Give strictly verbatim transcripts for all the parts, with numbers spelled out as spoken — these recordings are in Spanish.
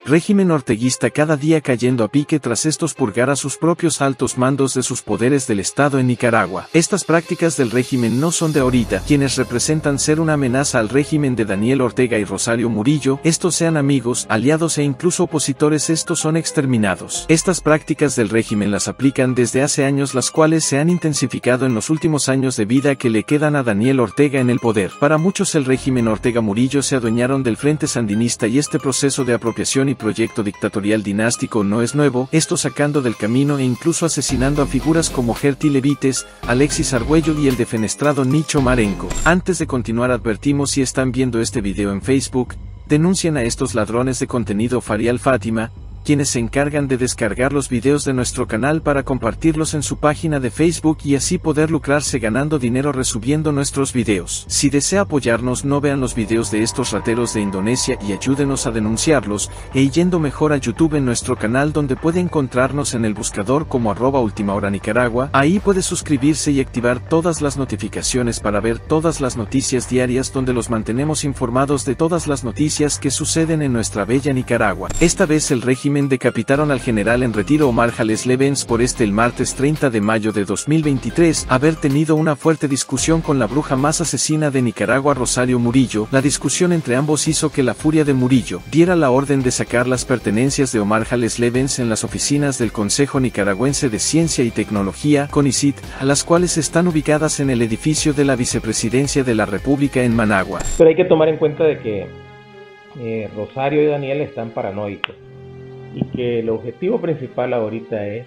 Régimen orteguista cada día cayendo a pique tras estos purgar a sus propios altos mandos de sus poderes del Estado en Nicaragua. Estas prácticas del régimen no son de ahorita. Quienes representan ser una amenaza al régimen de Daniel Ortega y Rosario Murillo, estos sean amigos, aliados e incluso opositores, estos son exterminados. Estas prácticas del régimen las aplican desde hace años, las cuales se han intensificado en los últimos años de vida que le quedan a Daniel Ortega en el poder. Para muchos el régimen Ortega Murillo se adueñaron del Frente Sandinista y este proceso de apropiación y proyecto dictatorial dinástico no es nuevo, esto sacando del camino e incluso asesinando a figuras como Gerty Levites, Alexis Argüello y el defenestrado Nicho Marenco. Antes de continuar, advertimos: si están viendo este video en Facebook, denuncien a estos ladrones de contenido Farial Fátima, quienes se encargan de descargar los videos de nuestro canal para compartirlos en su página de Facebook y así poder lucrarse ganando dinero resubiendo nuestros videos. Si desea apoyarnos, no vean los videos de estos rateros de Indonesia y ayúdenos a denunciarlos, e yendo mejor a YouTube en nuestro canal, donde puede encontrarnos en el buscador como arroba Última Hora Nicaragua. Ahí puede suscribirse y activar todas las notificaciones para ver todas las noticias diarias, donde los mantenemos informados de todas las noticias que suceden en nuestra bella Nicaragua. Esta vez el régimen decapitaron al general en retiro Omar Jales Levens por este el martes treinta de mayo de dos mil veintitrés, haber tenido una fuerte discusión con la bruja más asesina de Nicaragua, Rosario Murillo. La discusión entre ambos hizo que la furia de Murillo diera la orden de sacar las pertenencias de Omar Jales Levens en las oficinas del Consejo Nicaragüense de Ciencia y Tecnología, CONICIT, a las cuales están ubicadas en el edificio de la Vicepresidencia de la República en Managua. Pero hay que tomar en cuenta de que eh, Rosario y Daniel están paranoicos, y que el objetivo principal ahorita es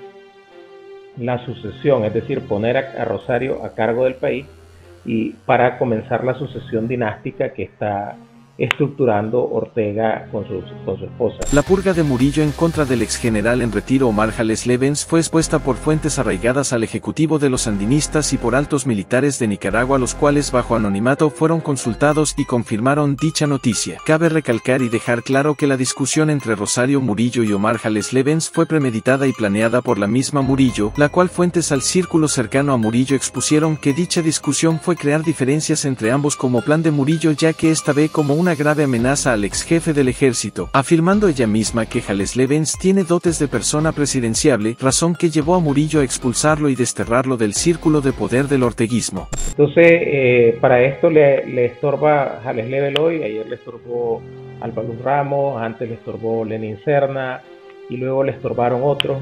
la sucesión, es decir, poner a, a Rosario a cargo del país y para comenzar la sucesión dinástica que está estructurando Ortega con su, con su esposa. La purga de Murillo en contra del ex general en retiro Omar Jales Levens fue expuesta por fuentes arraigadas al ejecutivo de los sandinistas y por altos militares de Nicaragua, los cuales bajo anonimato fueron consultados y confirmaron dicha noticia. Cabe recalcar y dejar claro que la discusión entre Rosario Murillo y Omar Jales Levens fue premeditada y planeada por la misma Murillo, la cual fuentes al círculo cercano a Murillo expusieron que dicha discusión fue crear diferencias entre ambos como plan de Murillo, ya que esta ve como un una grave amenaza al ex jefe del ejército, afirmando ella misma que Jales Levens tiene dotes de persona presidenciable, razón que llevó a Murillo a expulsarlo y desterrarlo del círculo de poder del orteguismo. Entonces, eh, para esto le, le estorba Jales Levens hoy, ayer le estorbó Alba Luz Ramos, antes le estorbó Lenin Serna, y luego le estorbaron otros,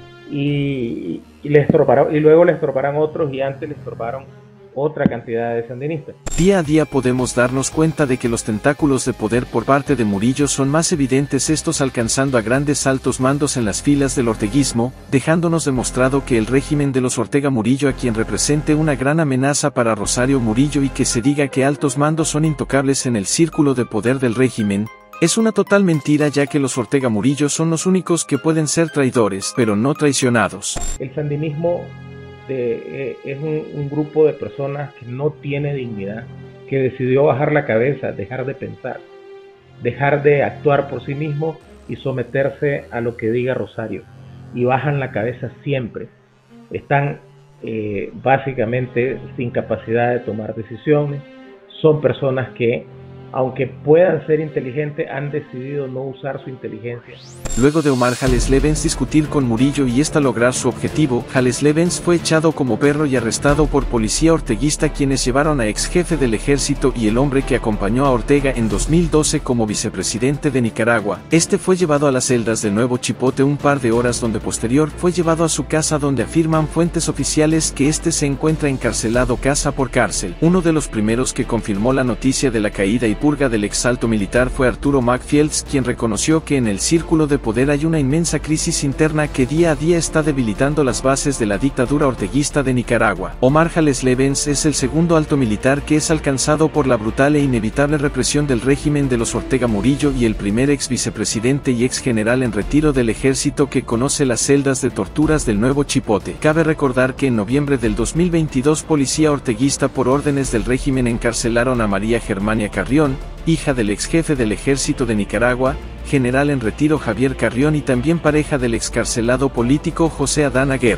y, y, le estorbaron, y luego le estorbaron otros, y antes le estorbaron otra cantidad de sandinistas. Día a día podemos darnos cuenta de que los tentáculos de poder por parte de Murillo son más evidentes, estos alcanzando a grandes altos mandos en las filas del orteguismo, dejándonos demostrado que el régimen de los Ortega Murillo, a quien represente una gran amenaza para Rosario Murillo y que se diga que altos mandos son intocables en el círculo de poder del régimen, es una total mentira, ya que los Ortega Murillo son los únicos que pueden ser traidores, pero no traicionados. El sandinismo De, eh, es un, un grupo de personas que no tiene dignidad, que decidió bajar la cabeza, dejar de pensar, dejar de actuar por sí mismo y someterse a lo que diga Rosario, y bajan la cabeza siempre. Están eh, básicamente sin capacidad de tomar decisiones, son personas que, aunque puedan ser inteligentes, han decidido no usar su inteligencia. Luego de Omar Jales Levens discutir con Murillo y ésta lograr su objetivo, Jales Levens fue echado como perro y arrestado por policía orteguista, quienes llevaron a ex jefe del ejército y el hombre que acompañó a Ortega en dos mil doce como vicepresidente de Nicaragua. Este fue llevado a las celdas de Nuevo Chipote un par de horas, donde posterior fue llevado a su casa, donde afirman fuentes oficiales que este se encuentra encarcelado casa por cárcel. Uno de los primeros que confirmó la noticia de la caída y purga del exalto militar fue Arturo Macfields, quien reconoció que en el círculo de poder hay una inmensa crisis interna que día a día está debilitando las bases de la dictadura orteguista de Nicaragua. Omar Jales Levens es el segundo alto militar que es alcanzado por la brutal e inevitable represión del régimen de los Ortega Murillo y el primer ex vicepresidente y ex general en retiro del ejército que conoce las celdas de torturas del Nuevo Chipote. Cabe recordar que en noviembre del dos mil veintidós policía orteguista por órdenes del régimen encarcelaron a María Germania Carrión, hija del ex jefe del ejército de Nicaragua, general en retiro Javier Carrión, y también pareja del excarcelado político José Adán Aguerri.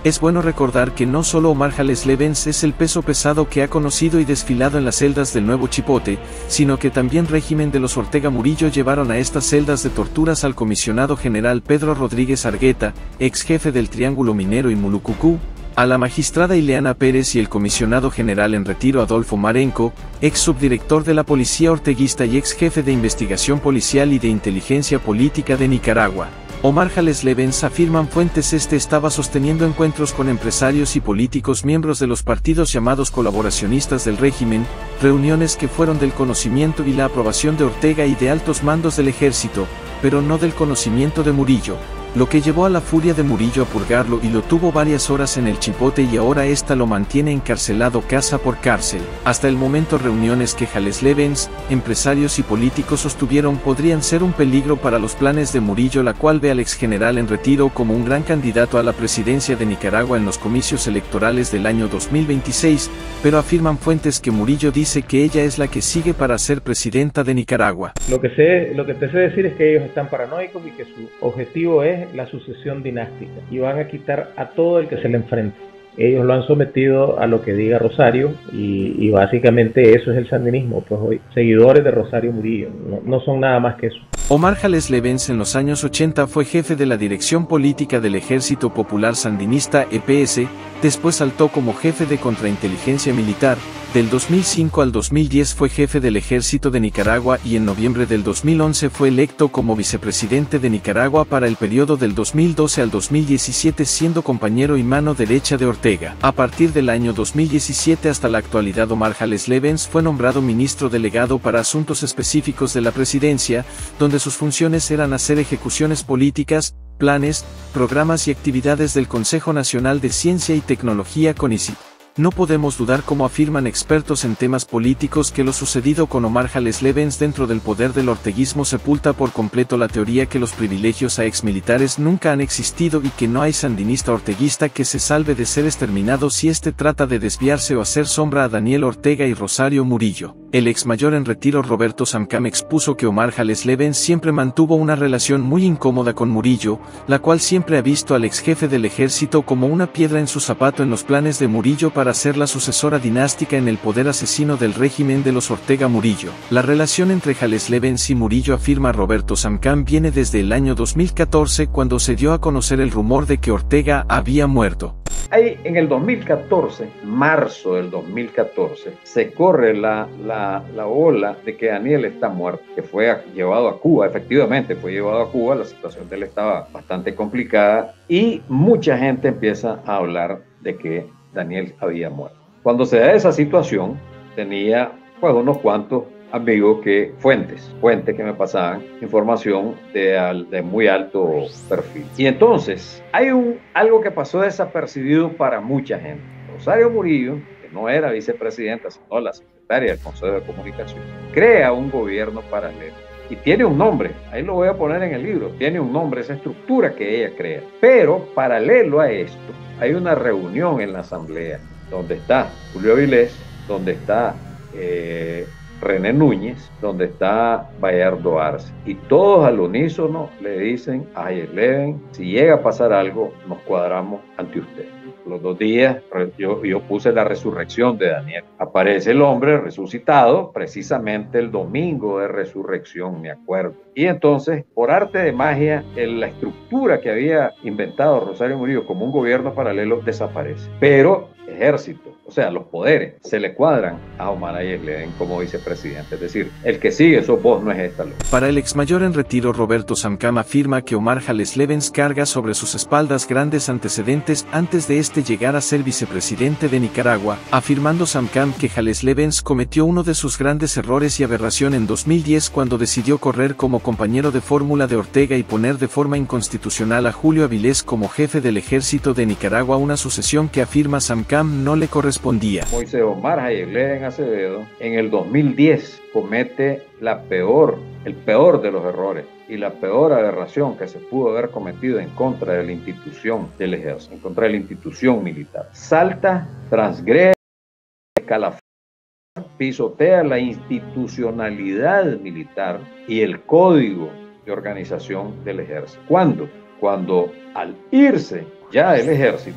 Es bueno recordar que no solo Omar Jales Levens es el peso pesado que ha conocido y desfilado en las celdas del Nuevo Chipote, sino que también régimen de los Ortega Murillo llevaron a estas celdas de torturas al comisionado general Pedro Rodríguez Argueta, ex jefe del Triángulo Minero y Mulucucú, a la magistrada Ileana Pérez y el comisionado general en retiro Adolfo Marenco, ex subdirector de la policía orteguista y ex jefe de investigación policial y de inteligencia política de Nicaragua. Omar Jales Levens, afirman fuentes, este estaba sosteniendo encuentros con empresarios y políticos miembros de los partidos llamados colaboracionistas del régimen, reuniones que fueron del conocimiento y la aprobación de Ortega y de altos mandos del ejército, pero no del conocimiento de Murillo, lo que llevó a la furia de Murillo a purgarlo y lo tuvo varias horas en el Chipote y ahora ésta lo mantiene encarcelado casa por cárcel. Hasta el momento reuniones que Jales Levens, empresarios y políticos sostuvieron podrían ser un peligro para los planes de Murillo, la cual ve al ex general en retiro como un gran candidato a la presidencia de Nicaragua en los comicios electorales del año dos mil veintiséis, pero afirman fuentes que Murillo dice que ella es la que sigue para ser presidenta de Nicaragua. Lo que sé, lo que te sé decir es que ellos están paranoicos y que su objetivo es la sucesión dinástica y van a quitar a todo el que se le enfrente. Ellos lo han sometido a lo que diga Rosario y, y básicamente eso es el sandinismo, pues hoy seguidores de Rosario Murillo, no, no son nada más que eso. Omar Jales Levens en los años ochenta fue jefe de la Dirección Política del Ejército Popular Sandinista E P S, después saltó como jefe de Contrainteligencia Militar, del dos mil cinco al dos mil diez fue jefe del Ejército de Nicaragua y en noviembre del dos mil once fue electo como vicepresidente de Nicaragua para el periodo del dos mil doce al dos mil diecisiete, siendo compañero y mano derecha de Ortega. A partir del año dos mil diecisiete hasta la actualidad, Omar Jales Levens fue nombrado ministro delegado para asuntos específicos de la presidencia, donde sus funciones eran hacer ejecuciones políticas, planes, programas y actividades del Consejo Nacional de Ciencia y Tecnología CONICIT. No podemos dudar, como afirman expertos en temas políticos, que lo sucedido con Omar Jales Levens dentro del poder del orteguismo sepulta por completo la teoría que los privilegios a exmilitares nunca han existido y que no hay sandinista orteguista que se salve de ser exterminado si éste trata de desviarse o hacer sombra a Daniel Ortega y Rosario Murillo. El ex mayor en retiro Roberto Samcam expuso que Omar Jales Levens siempre mantuvo una relación muy incómoda con Murillo, la cual siempre ha visto al ex jefe del ejército como una piedra en su zapato en los planes de Murillo para para ser la sucesora dinástica en el poder asesino del régimen de los Ortega Murillo. La relación entre Jales Levens y Murillo, afirma Roberto Samcam, viene desde el año dos mil catorce, cuando se dio a conocer el rumor de que Ortega había muerto. Ahí en el dos mil catorce, marzo del dos mil catorce, se corre la, la, la ola de que Daniel está muerto, que fue a, llevado a Cuba. Efectivamente fue llevado a Cuba, la situación de él estaba bastante complicada y mucha gente empieza a hablar de que Daniel había muerto. Cuando se da esa situación, tenía pues unos cuantos amigos que, fuentes, fuentes que me pasaban información de, al, de muy alto perfil. Y entonces, hay un, algo que pasó desapercibido para mucha gente. Rosario Murillo, que no era vicepresidenta, sino la secretaria del Consejo de Comunicación, crea un gobierno paralelo. Y tiene un nombre, ahí lo voy a poner en el libro, tiene un nombre, esa estructura que ella crea. Pero paralelo a esto, hay una reunión en la asamblea donde está Julio Avilés, donde está eh, René Núñez, donde está Bayardo Arce. Y todos al unísono le dicen a Jales Levens, si llega a pasar algo, nos cuadramos ante usted. Los dos días yo, yo puse la resurrección de Daniel. Aparece el hombre resucitado precisamente el domingo de resurrección, me acuerdo. Y entonces, por arte de magia, la estructura que había inventado Rosario Murillo como un gobierno paralelo desaparece. Pero ejército, o sea, los poderes, se le cuadran a Omar Jales Levens como vicepresidente. Es decir, el que sigue sos vos, no es esta loca. Para el ex mayor en retiro Roberto Samcam afirma que Omar Jales Levens carga sobre sus espaldas grandes antecedentes antes de este llegar a ser vicepresidente de Nicaragua, afirmando Samcam que Jales Levens cometió uno de sus grandes errores y aberración en dos mil diez cuando decidió correr como compañero de fórmula de Ortega y poner de forma inconstitucional a Julio Avilés como jefe del ejército de Nicaragua, una sucesión que afirma Samcam no le correspondía. Moisés Omar Jales Levens Acevedo en el dos mil diez comete la peor, el peor de los errores y la peor aberración que se pudo haber cometido en contra de la institución del ejército, en contra de la institución militar. Salta, transgrede, escalafón, pisotea la institucionalidad militar y el código de organización del ejército. ¿Cuándo? Cuando al irse ya el ejército,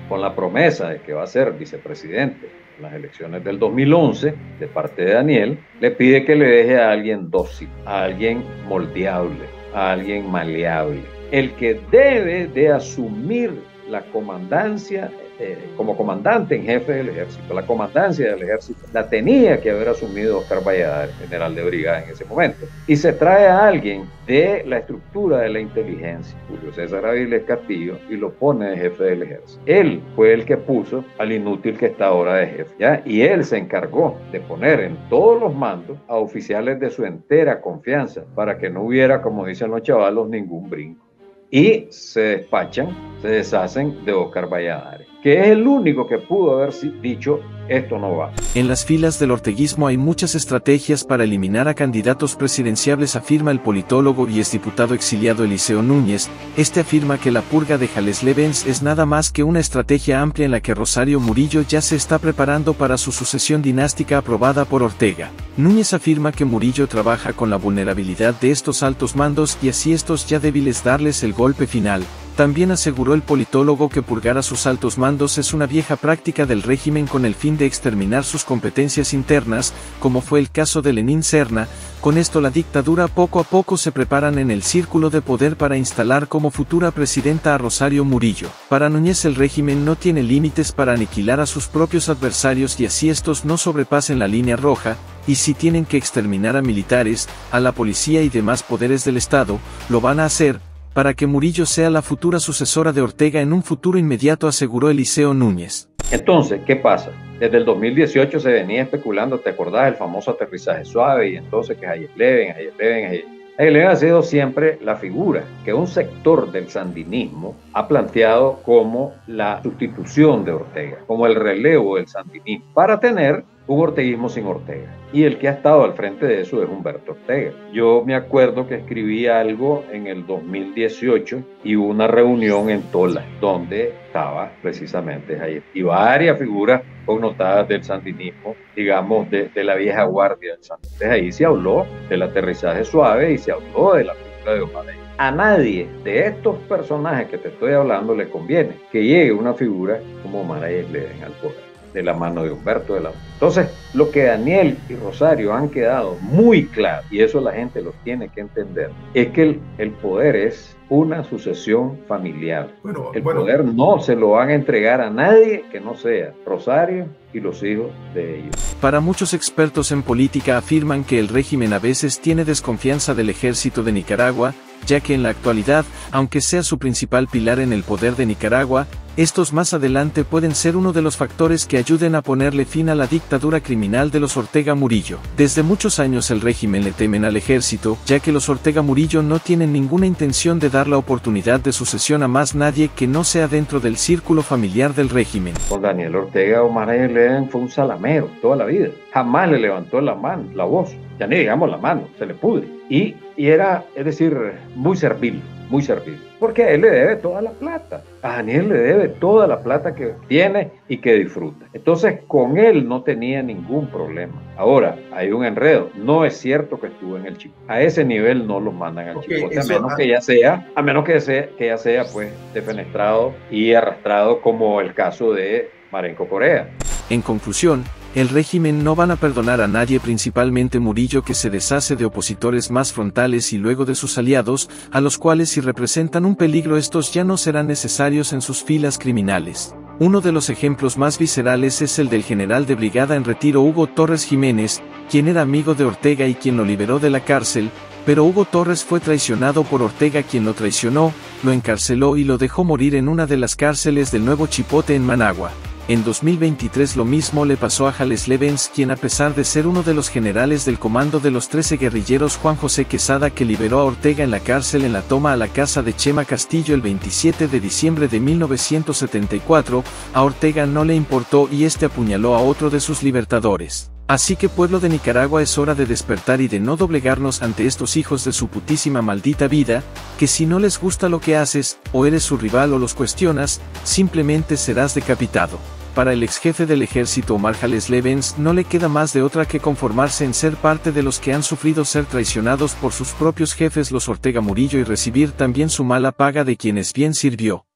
con la promesa de que va a ser vicepresidente en las elecciones del dos mil once, de parte de Daniel, le pide que le deje a alguien dócil, a alguien moldeable, a alguien maleable, el que debe de asumir la comandancia eh, como comandante en jefe del ejército. La comandancia del ejército la tenía que haber asumido Oscar Valladares, general de brigada en ese momento. Y se trae a alguien de la estructura de la inteligencia, Julio César Avilés Castillo, y lo pone de jefe del ejército. Él fue el que puso al inútil que está ahora de jefe, ¿ya? Y él se encargó de poner en todos los mandos a oficiales de su entera confianza para que no hubiera, como dicen los chavalos, ningún brinco. Y se despachan, se deshacen de Oscar Valladares, que es el único que pudo haber dicho esto no va. En las filas del orteguismo hay muchas estrategias para eliminar a candidatos presidenciables, afirma el politólogo y exdiputado exiliado Eliseo Núñez. Este afirma que la purga de Jalés-Levens es nada más que una estrategia amplia en la que Rosario Murillo ya se está preparando para su sucesión dinástica aprobada por Ortega. Núñez afirma que Murillo trabaja con la vulnerabilidad de estos altos mandos y así estos ya débiles darles el golpe final. También aseguró el politólogo que purgar a sus altos mandos es una vieja práctica del régimen con el fin de exterminar sus competencias internas, como fue el caso de Lenín Serna. Con esto la dictadura poco a poco se preparan en el círculo de poder para instalar como futura presidenta a Rosario Murillo. Para Núñez el régimen no tiene límites para aniquilar a sus propios adversarios y así estos no sobrepasen la línea roja, y si tienen que exterminar a militares, a la policía y demás poderes del Estado, lo van a hacer, para que Murillo sea la futura sucesora de Ortega en un futuro inmediato, aseguró Eliseo Núñez. Entonces, ¿qué pasa? Desde el dos mil dieciocho se venía especulando, ¿te acordás del famoso aterrizaje suave? Y entonces que Jalés-Levens, Jalés-Levens, Jalés-Levens ha sido siempre la figura que un sector del sandinismo ha planteado como la sustitución de Ortega, como el relevo del sandinismo, para tener un orteguismo sin Ortega. Y el que ha estado al frente de eso es Humberto Ortega. Yo me acuerdo que escribí algo en el dos mil dieciocho y hubo una reunión en Tola, donde estaba precisamente Jalés y varias figuras connotadas del sandinismo, digamos, de, de la vieja guardia del sandinismo. Entonces ahí se habló del aterrizaje suave y se habló de la figura de Omar Ailén. A nadie de estos personajes que te estoy hablando le conviene que llegue una figura como Omar Ailén al poder, de la mano de Humberto de la... Entonces, lo que Daniel y Rosario han quedado muy claro, y eso la gente lo tiene que entender, es que el, el poder es una sucesión familiar. Bueno, el bueno. poder no se lo van a entregar a nadie que no sea Rosario y los hijos de ellos. Para muchos expertos en política afirman que el régimen a veces tiene desconfianza del ejército de Nicaragua, ya que en la actualidad, aunque sea su principal pilar en el poder de Nicaragua, estos más adelante pueden ser uno de los factores que ayuden a ponerle fin a la dictadura criminal de los Ortega Murillo. Desde muchos años el régimen le temen al ejército, ya que los Ortega Murillo no tienen ninguna intención de dar la oportunidad de sucesión a más nadie que no sea dentro del círculo familiar del régimen. Con Daniel Ortega, Omar Ailén fue un salamero toda la vida. Jamás le levantó la mano, la voz, ya ni digamos la mano, se le pudre. Y, y era, es decir, muy servil, muy servil. Porque a él le debe toda la plata. A Daniel le debe toda la plata que tiene y que disfruta. Entonces, con él no tenía ningún problema. Ahora, hay un enredo. No es cierto que estuvo en el Chipote. A ese nivel no lo mandan al okay, Chipote, a menos que ya sea, a menos que sea, que ya sea, pues, defenestrado y arrastrado, como el caso de Marenco Correa. En conclusión, el régimen no van a perdonar a nadie, principalmente Murillo, que se deshace de opositores más frontales y luego de sus aliados, a los cuales si representan un peligro estos ya no serán necesarios en sus filas criminales. Uno de los ejemplos más viscerales es el del general de brigada en retiro Hugo Torres Jiménez, quien era amigo de Ortega y quien lo liberó de la cárcel, pero Hugo Torres fue traicionado por Ortega, quien lo traicionó, lo encarceló y lo dejó morir en una de las cárceles del Nuevo Chipote en Managua. En dos mil veintitrés lo mismo le pasó a Jalés-Levens, quien a pesar de ser uno de los generales del comando de los trece guerrilleros Juan José Quesada, que liberó a Ortega en la cárcel en la toma a la casa de Chema Castillo el veintisiete de diciembre de mil novecientos setenta y cuatro, a Ortega no le importó y este apuñaló a otro de sus libertadores. Así que pueblo de Nicaragua, es hora de despertar y de no doblegarnos ante estos hijos de su putísima maldita vida, que si no les gusta lo que haces, o eres su rival o los cuestionas, simplemente serás decapitado. Para el ex jefe del ejército Omar Jalés-Levens no le queda más de otra que conformarse en ser parte de los que han sufrido ser traicionados por sus propios jefes los Ortega Murillo y recibir también su mala paga de quienes bien sirvió.